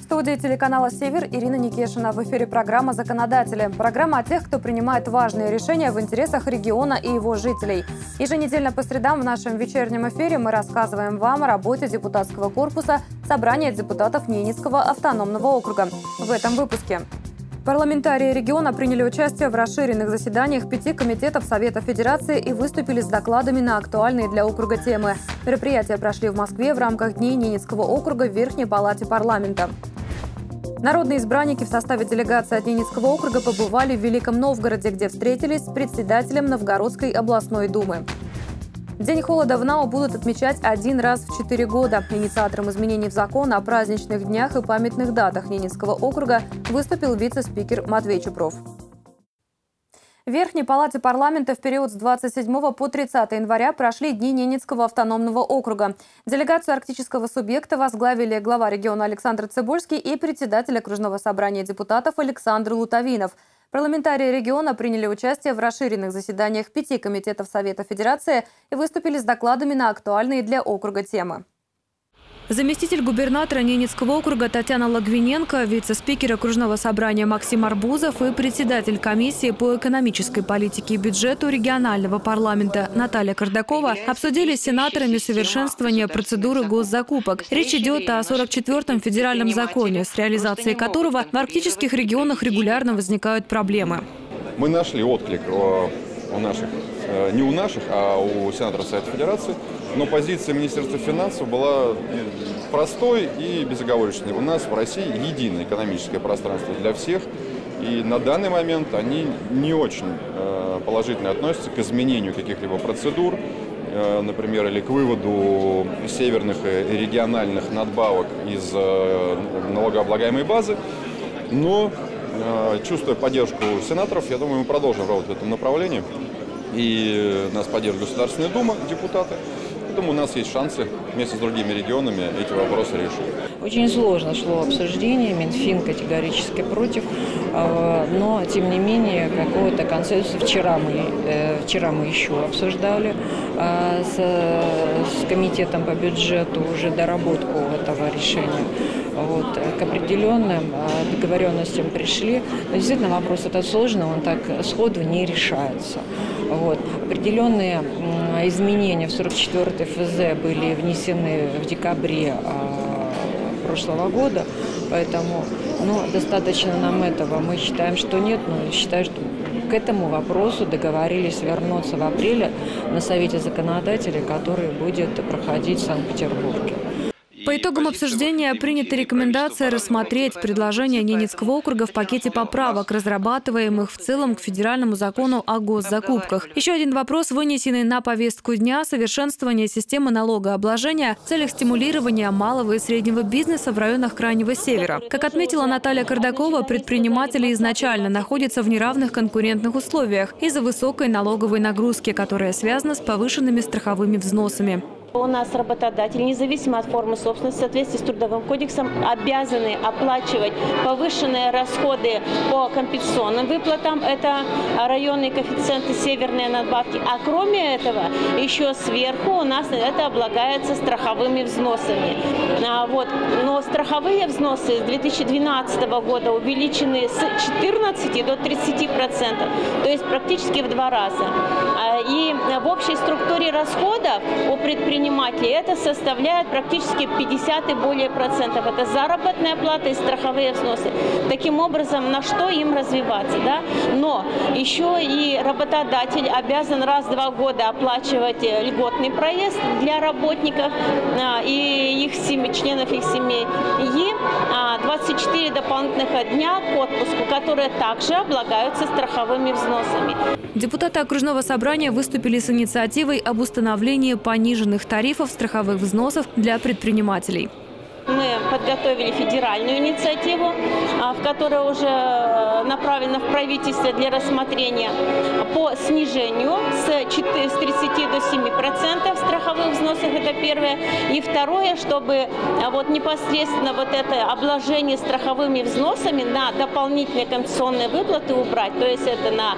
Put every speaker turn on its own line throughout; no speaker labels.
студии телеканала «Север» Ирина Никешина. В эфире программа «Законодатели». Программа о тех, кто принимает важные решения в интересах региона и его жителей. Еженедельно по средам в нашем вечернем эфире мы рассказываем вам о работе депутатского корпуса Собрания депутатов Ненецкого автономного округа. В этом выпуске. Парламентарии региона приняли участие в расширенных заседаниях 5 комитетов Совета Федерации и выступили с докладами на актуальные для округа темы. Мероприятия прошли в Москве в рамках Дней Ненецкого округа в Верхней палате парламента. Народные избранники в составе делегации от Ненецкого округа побывали в Великом Новгороде, где встретились с председателем Новгородской областной думы. День холода в НАУ будут отмечать один раз в 4 года. Инициатором изменений в закон о праздничных днях и памятных датах Ненецкого округа выступил вице-спикер Матвей Чупров. В Верхней палате парламента в период с 27 по 30 января прошли Дни Ненецкого автономного округа. Делегацию арктического субъекта возглавили глава региона Александр Цыбульский и председатель окружного собрания депутатов Александр Лутовинов. Парламентарии региона приняли участие в расширенных заседаниях 5 комитетов Совета Федерации и выступили с докладами на актуальные для округа темы. Заместитель губернатора Ненецкого округа Татьяна Логвиненко, вице-спикер окружного собрания Максим Арбузов и председатель комиссии по экономической политике и бюджету регионального парламента Наталья Кардакова обсудили с сенаторами совершенствование процедуры госзакупок. Речь идет о 44-м федеральном законе, с реализацией которого в арктических регионах регулярно возникают проблемы.
Мы нашли отклик у наших, не у наших, а у сенаторов Совета Федерации. Но позиция Министерства финансов была простой и безоговорочной. У нас в России единое экономическое пространство для всех. И на данный момент они не очень положительно относятся к изменению каких-либо процедур, например, или к выводу северных и региональных надбавок из налогооблагаемой базы. Но, чувствуя поддержку сенаторов, я думаю, мы продолжим работать в этом направлении. И нас поддержит Государственная Дума, депутаты. Поэтому у нас есть шансы вместе с другими регионами эти вопросы решить.
Очень сложно шло обсуждение, Минфин категорически против, но тем не менее какого-то консенсуса вчера мы еще обсуждали с комитетом по бюджету уже доработку этого решения. Вот, к определенным договоренностям пришли. Но действительно вопрос этот сложный, он так сходу не решается. Вот. Определенные изменения в 44-й ФЗ были внесены в декабре прошлого года, поэтому достаточно нам этого. Мы считаем, что нет, но считаю, что к этому вопросу договорились вернуться в апреле на Совете законодателей, который будет проходить в Санкт-Петербурге.
По итогам обсуждения принята рекомендация рассмотреть предложения Ненецкого округа в пакете поправок, разрабатываемых в целом к федеральному закону о госзакупках. Еще один вопрос, вынесенный на повестку дня – совершенствование системы налогообложения в целях стимулирования малого и среднего бизнеса в районах Крайнего Севера. Как отметила Наталья Кардакова, предприниматели изначально находятся в неравных конкурентных условиях из-за высокой налоговой нагрузки, которая связана с повышенными страховыми взносами.
У нас работодатели, независимо от формы собственности, в соответствии с Трудовым кодексом, обязаны оплачивать повышенные расходы по компенсационным выплатам. Это районные коэффициенты, северные надбавки. А кроме этого, еще сверху у нас это облагается страховыми взносами. Но страховые взносы с 2012 года увеличены с 14 до 30%, то есть практически в 2 раза. И в общей структуре расходов у предпринимателей это составляет практически 50 и более процентов. Это заработная плата и страховые взносы. Таким образом, на что им развиваться? Да? Но еще и работодатель обязан раз в 2 года оплачивать льготный проезд для работников и их семей, членов их семей. И 24 дополнительных дня к отпуску, которые также облагаются страховыми взносами.
Депутаты окружного собрания выступили с инициативой об установлении пониженных тарифов страховых взносов для предпринимателей.
Мы подготовили федеральную инициативу, в которая уже направлена в правительство для рассмотрения по снижению с 30 до 7% страховых взносов. Это первое. И второе, чтобы непосредственно это обложение страховыми взносами на дополнительные компенсационные выплаты убрать. То есть это на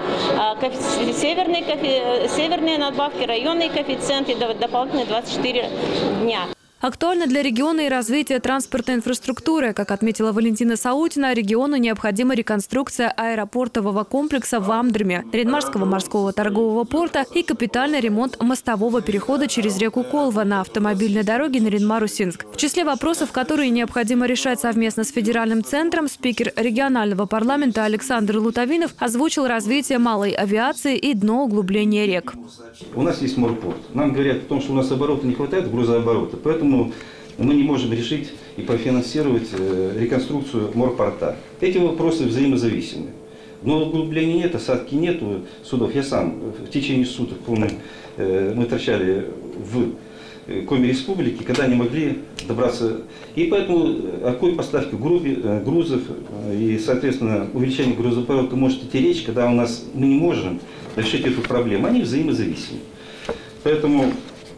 северные надбавки, районные коэффициенты, дополнительные 24 дня.
Актуально для региона и развитие транспортной инфраструктуры. Как отметила Валентина Саутина, региону необходима реконструкция аэропортового комплекса в Амдриме, Ренмарского морского торгового порта и капитальный ремонт мостового перехода через реку Колва на автомобильной дороге Наринмар-Усинск. В числе вопросов, которые необходимо решать совместно с федеральным центром, спикер регионального парламента Александр Лутовинов озвучил развитие малой авиации и дноуглубление рек.
У нас есть морпорт. Нам говорят о том, что у нас оборота не хватает, грузооборота, поэтому мы не можем решить и профинансировать реконструкцию морпорта. Эти вопросы взаимозависимы. Но углубления нет, осадки нет судов. Я сам в течение суток, помню, мы торчали в Коми Республики, когда не могли добраться. И поэтому о поставке грузов и, соответственно, увеличение грузооборота может идти речь, когда мы не можем решить эту проблему. Они взаимозависимы. Поэтому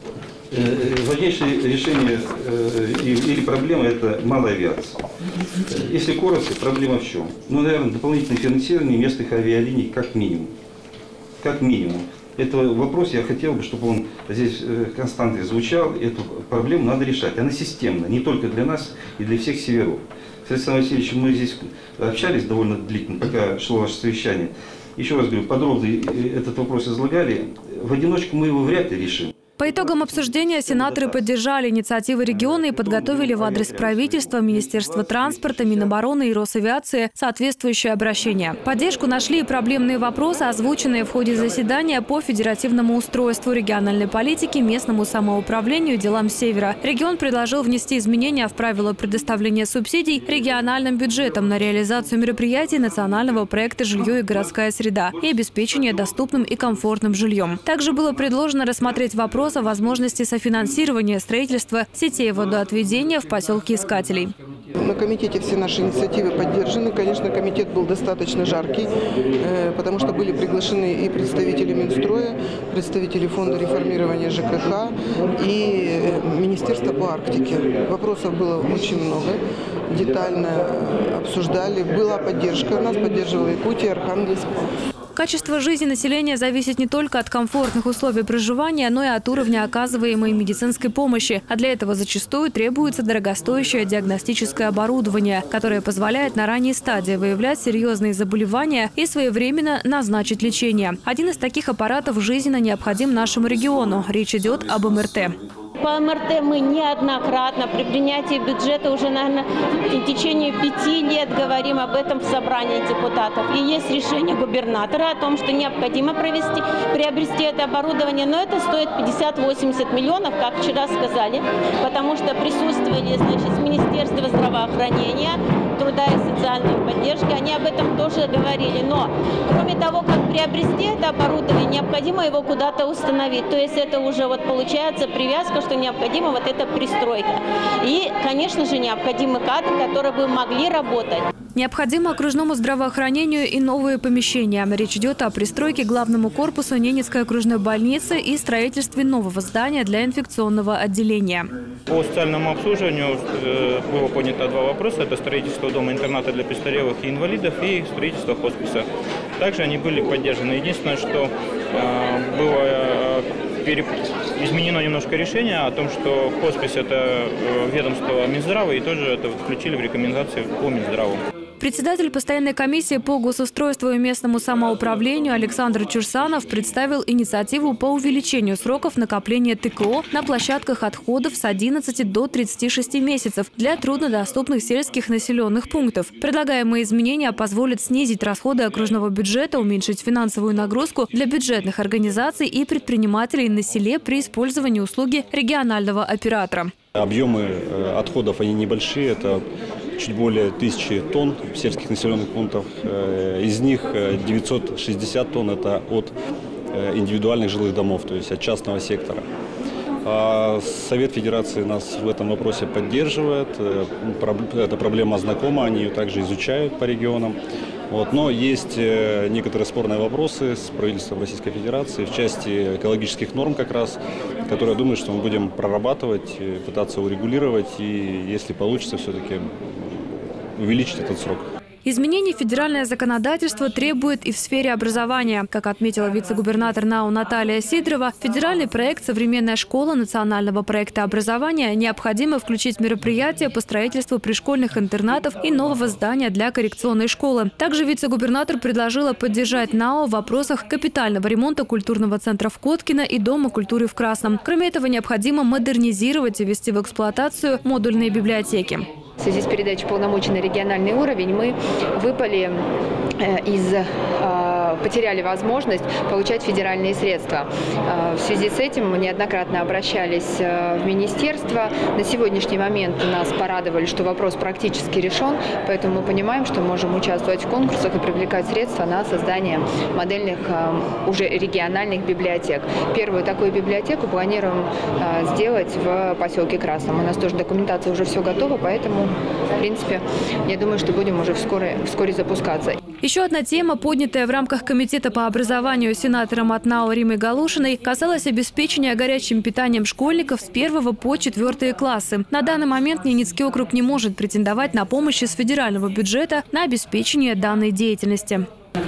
важнейшее решение или проблема – это малая авиация. Если коротко, проблема в чем? Ну, наверное, дополнительное финансирование местных авиалиний как минимум. Как минимум. Это вопрос, я хотел бы, чтобы он здесь константно звучал. Эту проблему надо решать. Она системна, не только для нас и для всех северов. С Александром Васильевичем мы здесь общались довольно длительно, пока шло ваше совещание. Еще раз говорю, подробно этот вопрос излагали. В одиночку мы его вряд ли решим.
По итогам обсуждения сенаторы поддержали инициативы региона и подготовили в адрес правительства, Министерства транспорта, Минобороны и Росавиации соответствующее обращение. Поддержку нашли и проблемные вопросы, озвученные в ходе заседания по федеративному устройству региональной политики, местному самоуправлению и делам Севера. Регион предложил внести изменения в правила предоставления субсидий региональным бюджетам на реализацию мероприятий национального проекта «Жилье и городская среда» и обеспечение доступным и комфортным жильем. Также было предложено рассмотреть вопрос о возможности софинансирования строительства сетей водоотведения в поселке Искателей.
На комитете все наши инициативы поддержаны. Конечно, комитет был достаточно жаркий, потому что были приглашены и представители Минстроя, представители фонда реформирования ЖКХ и Министерства по Арктике. Вопросов было очень много, детально обсуждали. Была поддержка, нас поддерживала Якутия, Архангельск.
Качество жизни населения зависит не только от комфортных условий проживания, но и от уровня оказываемой медицинской помощи. А для этого зачастую требуется дорогостоящее диагностическое оборудование, которое позволяет на ранней стадии выявлять серьезные заболевания и своевременно назначить лечение. Один из таких аппаратов жизненно необходим нашему региону. Речь идет об МРТ.
По МРТ мы неоднократно при принятии бюджета уже, наверное, в течение 5 лет говорим об этом в собрании депутатов. И есть решение губернатора о том, что необходимо приобрести это оборудование, но это стоит 50-80 миллионов, как вчера сказали, потому что присутствовали, значит, с Министерства здравоохранения, труда и социальной поддержки, они об этом тоже говорили. Но кроме того, как приобрести это оборудование, необходимо его куда-то установить. То есть это уже вот получается привязка, что необходима вот эта пристройка. И, конечно же, необходимы кадры, которые бы могли работать.
Необходимо окружному здравоохранению и новые помещения. Речь идет о пристройке к главному корпусу Ненецкой окружной больницы и строительстве нового здания для инфекционного отделения.
По социальному обслуживанию было поднято 2 вопроса. Это строительство дома-интерната для престарелых и инвалидов и строительство хосписа. Также они были поддержаны. Единственное, что было изменено немножко решение о том, что хоспис – это ведомство Минздрава, и тоже это включили в рекомендации по Минздраву.
Председатель постоянной комиссии по госустройству и местному самоуправлению Александр Чурсанов представил инициативу по увеличению сроков накопления ТКО на площадках отходов с 11 до 36 месяцев для труднодоступных сельских населенных пунктов. Предлагаемые изменения позволят снизить расходы окружного бюджета, уменьшить финансовую нагрузку для бюджетных организаций и предпринимателей на селе при использовании услуги регионального оператора.
Объемы отходов, они небольшие, это чуть более 1000 тонн в сельских населенных пунктах. Из них 960 тонн – это от индивидуальных жилых домов, то есть от частного сектора. Совет Федерации нас в этом вопросе поддерживает. Эта проблема знакома, они ее также изучают по регионам. Но есть некоторые спорные вопросы с правительством Российской Федерации в части экологических норм как раз, которые, я думаю, что мы будем прорабатывать, пытаться урегулировать и, если получится, все-таки увеличить этот срок.
Изменений федеральное законодательство требует и в сфере образования. Как отметила вице-губернатор НАУ Наталья Сидорова, федеральный проект «Современная школа» национального проекта образования необходимо включить в мероприятия по строительству пришкольных интернатов и нового здания для коррекционной школы. Также вице-губернатор предложила поддержать НАО в вопросах капитального ремонта культурного центра в Коткино и Дома культуры в Красном. Кроме этого, необходимо модернизировать и ввести в эксплуатацию модульные библиотеки.
В связи с передачей полномочий на региональный уровень мы потеряли возможность получать федеральные средства. В связи с этим мы неоднократно обращались в министерство. На сегодняшний момент нас порадовали, что вопрос практически решен, поэтому мы понимаем, что можем участвовать в конкурсах и привлекать средства на создание модельных уже региональных библиотек. Первую такую библиотеку планируем сделать в поселке Красном. У нас тоже документация уже все готова, поэтому, в принципе, я думаю, что будем уже вскоре запускаться.
Еще одна тема, поднятая в рамках Комитета по образованию сенатором от НАО Римой Галушиной, касалась обеспечения горячим питанием школьников с 1 по 4 классы. На данный момент Ненецкий округ не может претендовать на помощь из федерального бюджета на обеспечение данной деятельности.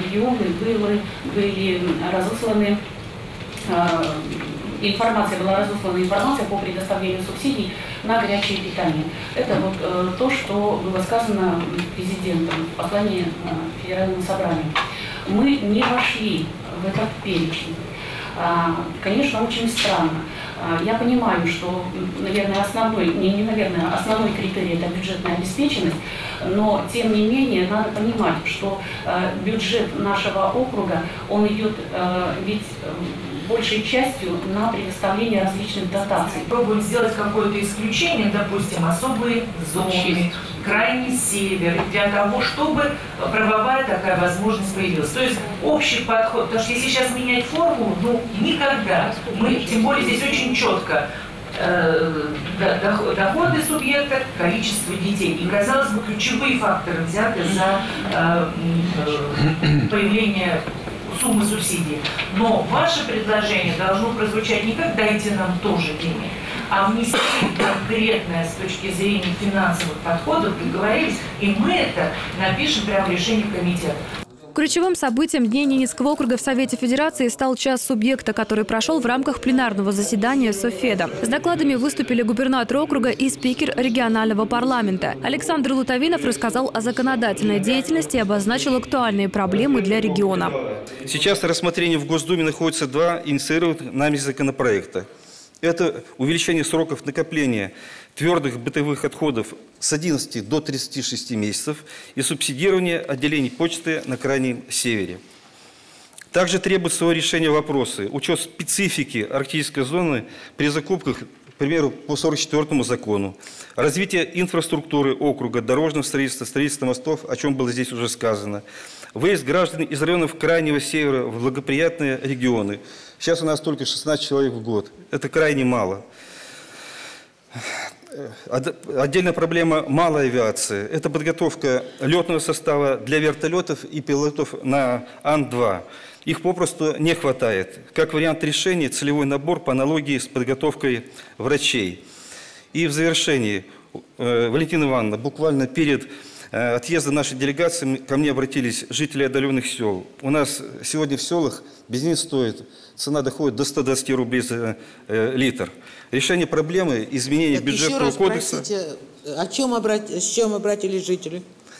Была разослана по предоставлению субсидий на горячее питание. Это вот то, что было сказано президентом в послании Федеральному собранию. Мы не вошли в этот перечень. Конечно, очень странно. Я понимаю, что, наверное, основной критерий – это бюджетная обеспеченность, но, тем не менее, надо понимать, что бюджет нашего округа, он идет ведь большей частью на предоставление различных дотаций.
Пробуем сделать какое-то исключение, допустим, особые зоны, крайний север, для того, чтобы правовая такая возможность появилась. То есть общий подход, потому что если сейчас менять формулу, никогда, тем более здесь очень четко, доходы субъекта, количество детей. И, казалось бы, ключевые факторы взяты за появление суммы субсидий. Но ваше предложение должно прозвучать не как «дайте нам тоже денег», а внести конкретное с точки зрения финансовых подходов, договорились, и мы это напишем прямо в решении комитета.
Ключевым событием Дней Ненецкого округа в Совете Федерации стал час субъекта, который прошел в рамках пленарного заседания Софеда. С докладами выступили губернатор округа и спикер регионального парламента. Александр Лутовинов рассказал о законодательной деятельности и обозначил актуальные проблемы для региона.
Сейчас на рассмотрении в Госдуме находятся два инициированных нами законопроекта. Это увеличение сроков накопления твердых бытовых отходов с 11 до 36 месяцев и субсидирование отделений почты на Крайнем Севере. Также требует своего решения вопросы: учет специфики арктической зоны при закупках, к примеру, по 44-му закону, развитие инфраструктуры округа, дорожного строительства, строительства мостов, о чем было здесь уже сказано, выезд граждан из районов Крайнего Севера в благоприятные регионы. Сейчас у нас только 16 человек в год. Это крайне мало. Отдельная проблема малой авиации – это подготовка летного состава для вертолетов и пилотов на Ан-2. Их попросту не хватает. Как вариант решения – целевой набор по аналогии с подготовкой врачей. И в завершении, Валентина Ивановна, буквально перед отъездом нашей делегации ко мне обратились жители отдаленных сел. У нас сегодня в селах бензин стоит, цена доходит до 120 рублей за литр. Решение проблемы, изменение бюджетного кодекса.
Простите, с чем обратились жители?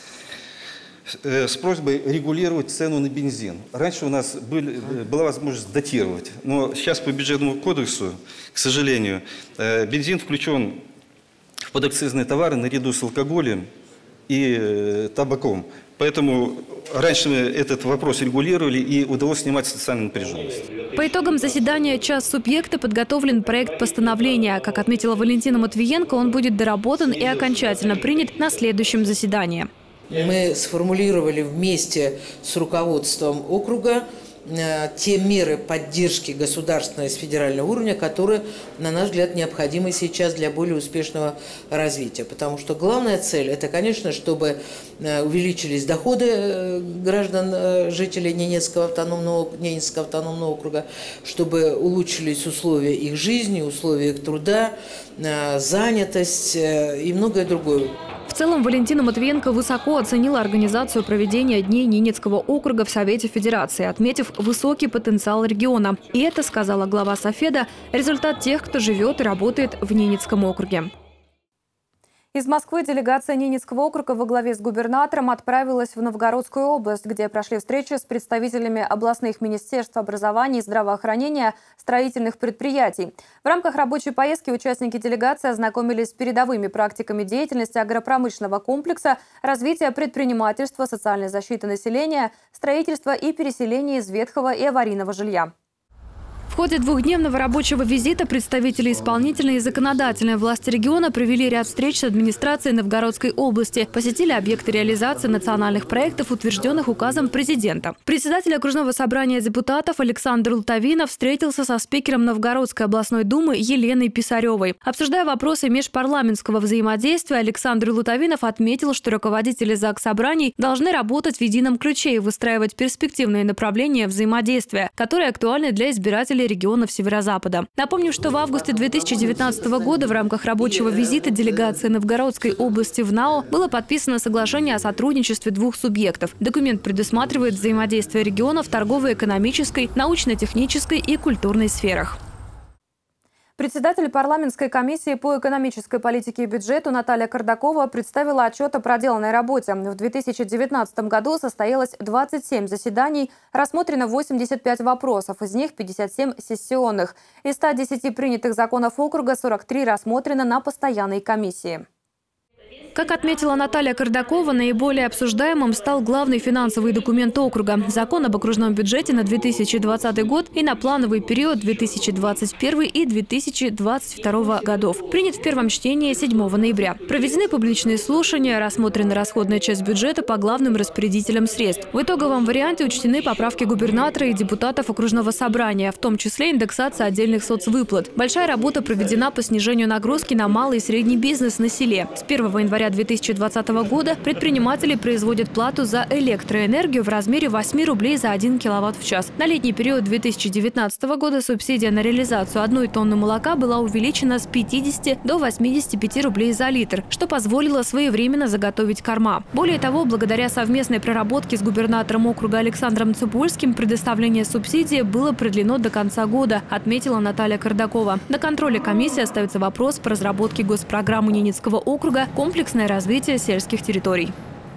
С просьбой регулировать цену на бензин. Раньше у нас была возможность датировать, но сейчас по бюджетному кодексу, к сожалению, бензин включен в подакцизные товары наряду с алкоголем и табаком. Поэтому раньше мы этот вопрос регулировали, и удалось снимать социальную напряженность.
По итогам заседания «Час субъекта» подготовлен проект постановления. Как отметила Валентина Матвиенко, он будет доработан и окончательно принят на следующем заседании.
Мы сформулировали вместе с руководством округа те меры поддержки государственного и федерального уровня, которые, на наш взгляд, необходимы сейчас для более успешного развития. Потому что главная цель – это, конечно, чтобы увеличились доходы граждан, жителей Ненецкого автономного округа, чтобы улучшились условия их жизни, условия их труда, занятость и многое другое.
В целом, Валентина Матвиенко высоко оценила организацию проведения Дней Ненецкого округа в Совете Федерации, отметив высокий потенциал региона. И это, сказала глава Софеда, результат тех, кто живет и работает в Ненецком округе. Из Москвы делегация Ненецкого округа во главе с губернатором отправилась в Новгородскую область, где прошли встречи с представителями областных министерств образования и здравоохранения, строительных предприятий. В рамках рабочей поездки участники делегации ознакомились с передовыми практиками деятельности агропромышленного комплекса, развития предпринимательства, социальной защиты населения, строительства и переселения из ветхого и аварийного жилья. В ходе двухдневного рабочего визита представители исполнительной и законодательной власти региона провели ряд встреч с администрацией Новгородской области, посетили объекты реализации национальных проектов, утвержденных указом президента. Председатель окружного собрания депутатов Александр Лутовинов встретился со спикером Новгородской областной думы Еленой Писаревой. Обсуждая вопросы межпарламентского взаимодействия, Александр Лутовинов отметил, что руководители заксобраний должны работать в едином ключе и выстраивать перспективные направления взаимодействия, которые актуальны для избирателей регионов Северо-Запада. Напомню, что в августе 2019 года в рамках рабочего визита делегации Новгородской области в НАО было подписано соглашение о сотрудничестве двух субъектов. Документ предусматривает взаимодействие регионов в торгово-экономической, научно-технической и культурной сферах. Председатель парламентской комиссии по экономической политике и бюджету Наталья Кардакова представила отчет о проделанной работе. В 2019 году состоялось 27 заседаний, рассмотрено 85 вопросов, из них 57 сессионных. Из 110 принятых законов округа 43 рассмотрено на постоянной комиссии. Как отметила Наталья Кардакова, наиболее обсуждаемым стал главный финансовый документ округа – закон об окружном бюджете на 2020 год и на плановый период 2021 и 2022 годов. Принят в первом чтении 7 ноября. Проведены публичные слушания, рассмотрена расходная часть бюджета по главным распорядителям средств. В итоговом варианте учтены поправки губернатора и депутатов окружного собрания, в том числе индексация отдельных соцвыплат. Большая работа проведена по снижению нагрузки на малый и средний бизнес на селе. С 1 января 2020 года предприниматели производят плату за электроэнергию в размере 8 рублей за 1 киловатт в час. На летний период 2019 года субсидия на реализацию 1 тонны молока была увеличена с 50 до 85 рублей за литр, что позволило своевременно заготовить корма. Более того, благодаря совместной проработке с губернатором округа Александром Цыбульским предоставление субсидии было продлено до конца года, отметила Наталья Кардакова. На контроле комиссии остается вопрос по разработке госпрограммы Ненецкого округа «Комплексное развитие сельских территорий».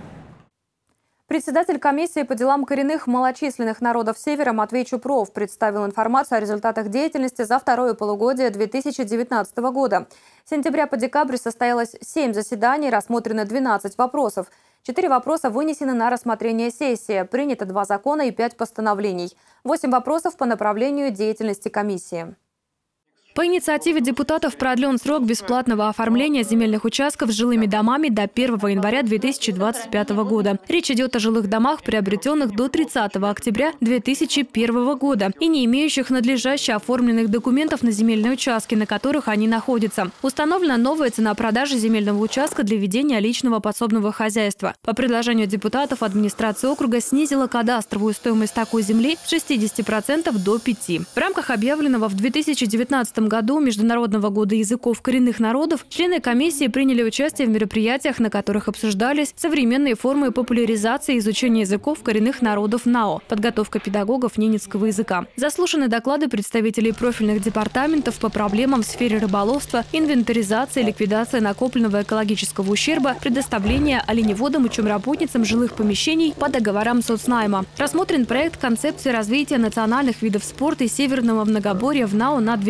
Председатель комиссии по делам коренных малочисленных народов Севера Матвей Чупров представил информацию о результатах деятельности за второе полугодие 2019 года. С сентября по декабрь состоялось 7 заседаний, рассмотрено 12 вопросов. 4 вопроса вынесены на рассмотрение сессии, принято 2 закона и 5 постановлений. 8 вопросов по направлению деятельности комиссии. По инициативе депутатов продлен срок бесплатного оформления земельных участков с жилыми домами до 1 января 2025 года. Речь идет о жилых домах, приобретенных до 30 октября 2001 года и не имеющих надлежаще оформленных документов на земельные участки, на которых они находятся. Установлена новая цена продажи земельного участка для ведения личного подсобного хозяйства. По предложению депутатов администрация округа снизила кадастровую стоимость такой земли с 60% до 5%. В рамках объявленного в 2019 году Международного года языков коренных народов члены комиссии приняли участие в мероприятиях, на которых обсуждались современные формы популяризации и изучения языков коренных народов НАО, подготовка педагогов ненецкого языка. Заслушаны доклады представителей профильных департаментов по проблемам в сфере рыболовства, инвентаризации, ликвидации накопленного экологического ущерба, предоставления оленеводам и чумработницам жилых помещений по договорам соцнайма. Рассмотрен проект концепции развития национальных видов спорта и северного многоборья в НАО на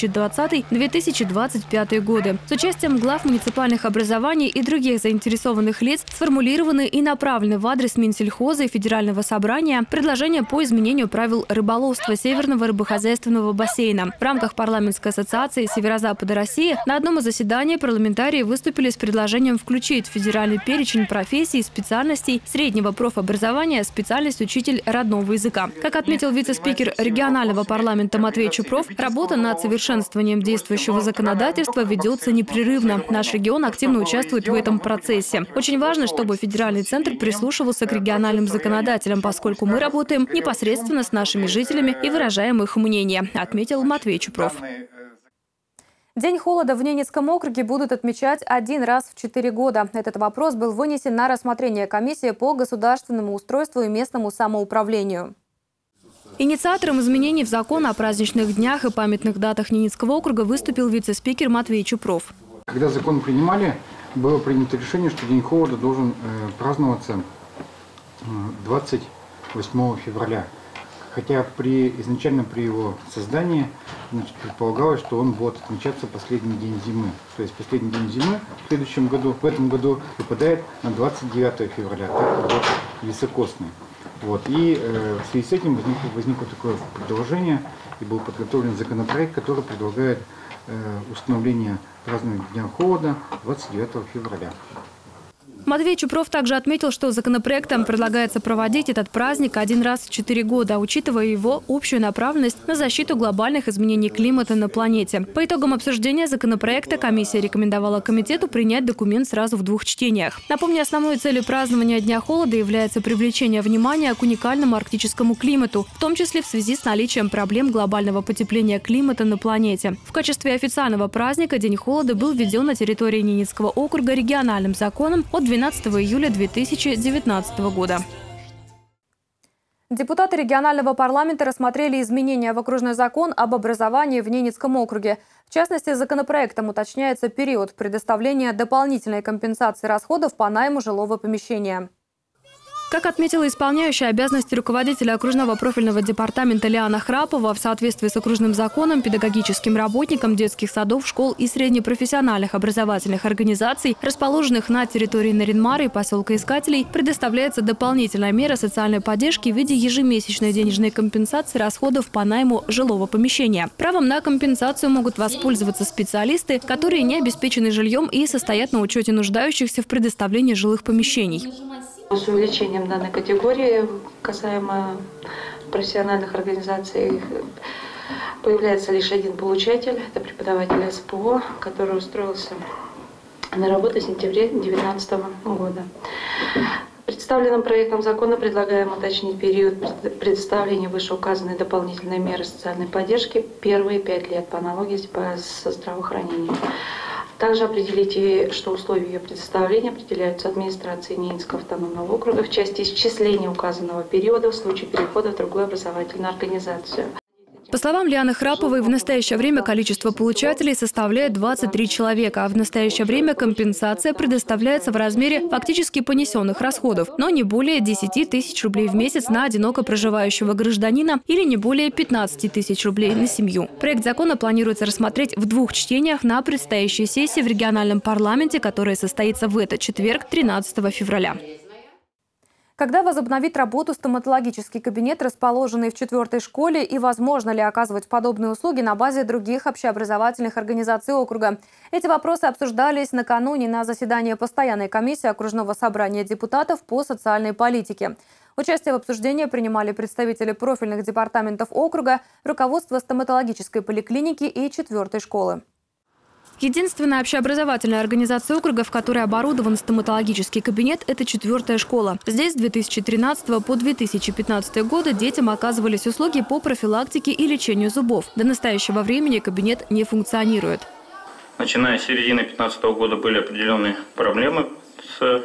2020-2025 годы. С участием глав муниципальных образований и других заинтересованных лиц сформулированы и направлены в адрес Минсельхоза и Федерального собрания предложения по изменению правил рыболовства Северного рыбохозяйственного бассейна. В рамках парламентской ассоциации Северо-Запада России на одном из заседаний парламентарии выступили с предложением включить в федеральный перечень профессий и специальностей среднего профобразования специальность учитель родного языка. Как отметил вице-спикер регионального парламента Матвей Чупров, работа над совершенствованием действующего законодательства ведется непрерывно. Наш регион активно участвует в этом процессе. Очень важно, чтобы федеральный центр прислушивался к региональным законодателям, поскольку мы работаем непосредственно с нашими жителями и выражаем их мнение, отметил Матвей Чупров. День холода в Ненецком округе будут отмечать один раз в 4 года. Этот вопрос был вынесен на рассмотрение комиссии по государственному устройству и местному самоуправлению. Инициатором изменений в закон о праздничных днях и памятных датах Ненецкого округа выступил вице-спикер Матвей Чупров.
Когда закон принимали, было принято решение, что День холода должен праздноваться 28 февраля. Хотя изначально при его создании предполагалось, что он будет отмечаться последний день зимы. То есть последний день зимы в этом году выпадает на 29 февраля, так как год високосный. И в связи с этим возникло такое предложение, и был подготовлен законопроект, который предлагает установление празднования Дня холода 29 февраля.
Матвей Чупров также отметил, что законопроектом предлагается проводить этот праздник один раз в 4 года, учитывая его общую направленность на защиту глобальных изменений климата на планете. По итогам обсуждения законопроекта комиссия рекомендовала комитету принять документ сразу в 2 чтениях. Напомню, основной целью празднования Дня холода является привлечение внимания к уникальному арктическому климату, в том числе в связи с наличием проблем глобального потепления климата на планете. В качестве официального праздника День холода был введен на территории Ненецкого округа региональным законом от 12 июля 2019 года. Депутаты регионального парламента рассмотрели изменения в окружной закон об образовании в Ненецком округе. В частности, законопроектом уточняется период предоставления дополнительной компенсации расходов по найму жилого помещения. Как отметила исполняющая обязанности руководителя окружного профильного департамента Лиана Храпова, в соответствии с окружным законом педагогическим работникам детских садов, школ и среднепрофессиональных образовательных организаций, расположенных на территории Наринмара и поселка Искателей, предоставляется дополнительная мера социальной поддержки в виде ежемесячной денежной компенсации расходов по найму жилого помещения. Правом на компенсацию могут воспользоваться специалисты, которые не обеспечены жильем и состоят на учете нуждающихся в предоставлении жилых помещений.
С увеличением данной категории, касаемо профессиональных организаций, появляется лишь один получатель. Это преподаватель СПО, который устроился на работу в сентябре 2019 года. Представленным проектом закона предлагаем уточнить период предоставления вышеуказанной дополнительной меры социальной поддержки первые 5 лет по аналогии со здравоохранением. Также определите, что условия ее предоставления определяются администрацией Ненецкого автономного округа в части исчисления указанного периода в случае перехода в другую образовательную организацию.
По словам Лианы Храповой, в настоящее время количество получателей составляет 23 человека, а в настоящее время компенсация предоставляется в размере фактически понесенных расходов, но не более 10 тысяч рублей в месяц на одиноко проживающего гражданина или не более 15 тысяч рублей на семью. Проект закона планируется рассмотреть в 2 чтениях на предстоящей сессии в региональном парламенте, которая состоится в этот четверг, 13 февраля. Когда возобновит работу стоматологический кабинет, расположенный в 4-й школе, и возможно ли оказывать подобные услуги на базе других общеобразовательных организаций округа? Эти вопросы обсуждались накануне на заседании постоянной комиссии окружного собрания депутатов по социальной политике. Участие в обсуждении принимали представители профильных департаментов округа, руководство стоматологической поликлиники и 4-й школы. Единственная общеобразовательная организация округа, в которой оборудован стоматологический кабинет, это 4-я школа. Здесь с 2013 по 2015 годы детям оказывались услуги по профилактике и лечению зубов. До настоящего времени кабинет не функционирует.
Начиная с середины 2015 года были определенные проблемы с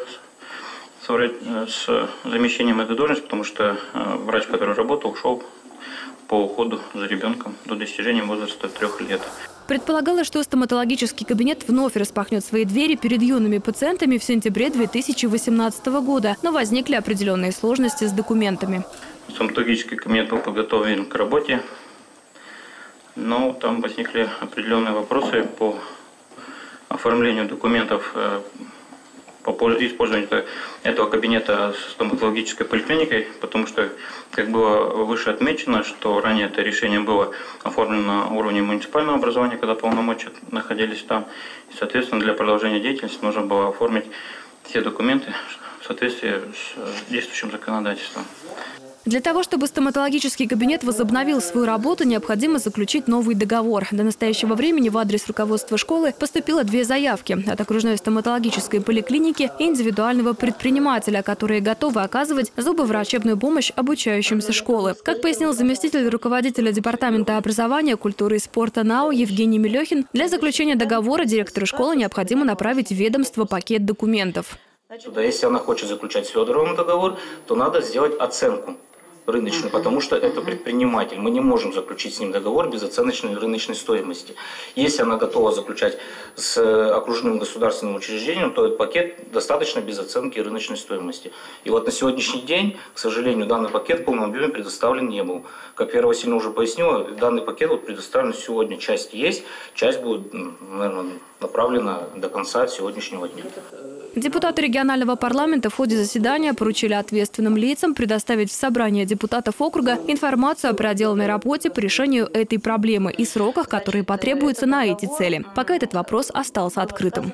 замещением этой должности, потому что врач, который работал, ушел по уходу за ребенком до достижения возраста 3 лет.
Предполагалось, что стоматологический кабинет вновь распахнет свои двери перед юными пациентами в сентябре 2018 года, но возникли определенные сложности с документами.
Стоматологический кабинет был подготовлен к работе, но там возникли определенные вопросы по оформлению документов по использованию этого кабинета с стоматологической поликлиникой, потому что, как было выше отмечено, что ранее это решение было оформлено на уровне муниципального образования, когда полномочия находились там. И, соответственно, для продолжения деятельности нужно было оформить все документы в соответствии с действующим законодательством.
Для того, чтобы стоматологический кабинет возобновил свою работу, необходимо заключить новый договор. До настоящего времени в адрес руководства школы поступило 2 заявки от окружной стоматологической поликлиники и индивидуального предпринимателя, которые готовы оказывать зубоврачебную помощь обучающимся школы. Как пояснил заместитель руководителя департамента образования, культуры и спорта НАУ Евгений Мелехин, для заключения договора директору школы необходимо направить в ведомство пакет документов.
Если она хочет заключать с Федоровым договор, то надо сделать оценку рыночную, потому что это предприниматель. Мы не можем заключить с ним договор без оценочной рыночной стоимости. Если она готова заключать с окружным государственным учреждением, то этот пакет достаточно без оценки рыночной стоимости. И вот на сегодняшний день, к сожалению, данный пакет в полном объеме предоставлен не был. Как Вера Васильевна уже пояснила, данный пакет предоставлен сегодня. Часть есть, часть будет, наверное, направлена до конца сегодняшнего дня.
Депутаты регионального парламента в ходе заседания поручили ответственным лицам предоставить в собрание депутатов округа информацию о проделанной работе по решению этой проблемы и сроках, которые потребуются на эти цели. Пока этот вопрос остался открытым.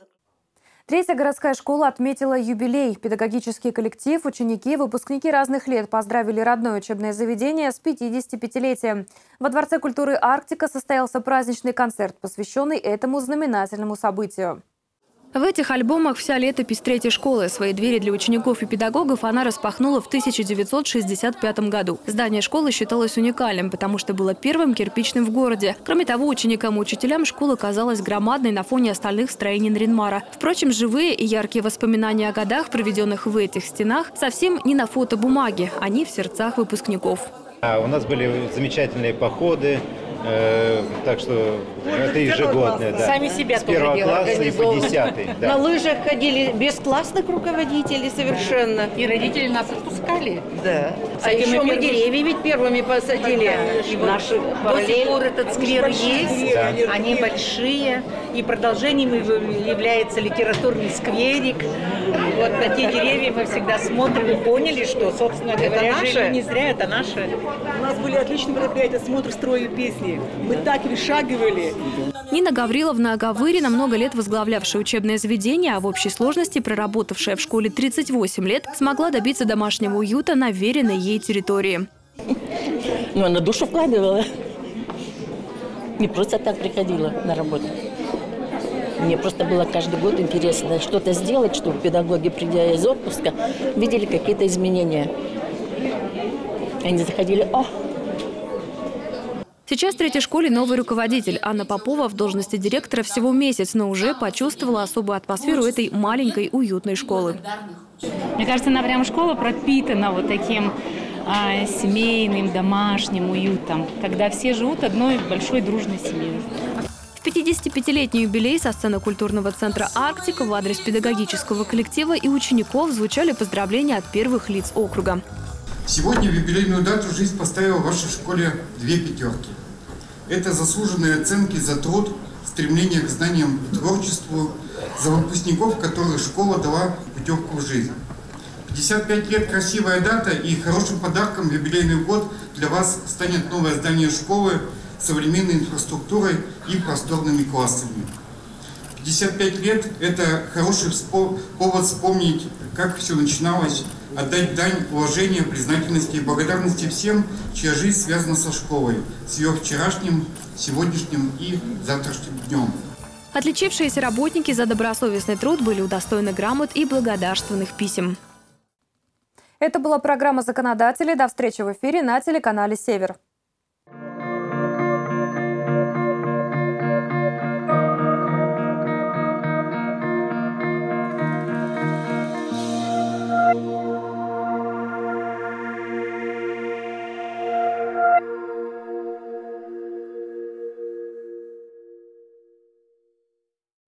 Третья городская школа отметила юбилей. Педагогический коллектив, ученики, выпускники разных лет поздравили родное учебное заведение с 55-летием. Во Дворце культуры «Арктика» состоялся праздничный концерт, посвященный этому знаменательному событию.
В этих альбомах вся летопись третьей школы. Свои двери для учеников и педагогов она распахнула в 1965 году. Здание школы считалось уникальным, потому что было первым кирпичным в городе. Кроме того, ученикам и учителям школа казалась громадной на фоне остальных строений Нарьян-Мара. Впрочем, живые и яркие воспоминания о годах, проведенных в этих стенах, совсем не на фотобумаге. Они в сердцах выпускников.
У нас были замечательные походы. Так что это ежегодное. Да.
Сами себя
с 1 класса и по 10-й. Да.
На лыжах ходили без классных руководителей совершенно.
И родители нас отпускали.
Да. А еще мы деревья ведь первыми посадили.
Наши до сих пор этот сквер есть.
Да.
Они большие. И продолжением является литературный скверик. Вот на те деревья мы всегда смотрим и поняли, что, собственно говоря, жили не зря, это наше.
У нас были отличные мероприятия, смотр, строю, песни. Мы так вышагивали.
Нина Гавриловна Аговырина, много лет возглавлявшая учебное заведение, а в общей сложности проработавшая в школе 38 лет, смогла добиться домашнего уюта на веренной ей территории.
Ну, она душу вкладывала. Не просто так приходила на работу. Мне просто было каждый год интересно что-то сделать, чтобы педагоги, придя из отпуска, видели какие-то изменения. Они заходили, о!
Сейчас в третьей школе новый руководитель. Анна Попова в должности директора всего месяц, но уже почувствовала особую атмосферу этой маленькой уютной школы.
Мне кажется, она прям школа пропитана вот таким семейным, домашним уютом, когда все живут одной большой дружной семьей.
В 55-летний юбилей со сцены культурного центра «Арктика» в адрес педагогического коллектива и учеников звучали поздравления от первых лиц округа.
Сегодня в юбилейную дату жизнь поставила в вашей школе 2 пятерки. Это заслуженные оценки за труд, стремление к знаниям и творчеству, за выпускников, которых школа дала путевку в жизнь. 55 лет – красивая дата, и хорошим подарком в юбилейный год для вас станет новое здание школы с современной инфраструктурой и просторными классами. 55 лет – это хороший повод вспомнить, как все начиналось, отдать дань уважения, признательности и благодарности всем, чья жизнь связана со школой, с ее вчерашним, сегодняшним и завтрашним днем.
Отличившиеся работники за добросовестный труд были удостоены грамот и благодарственных писем.
Это была программа «Законодатели». До встречи в эфире на телеканале «Север».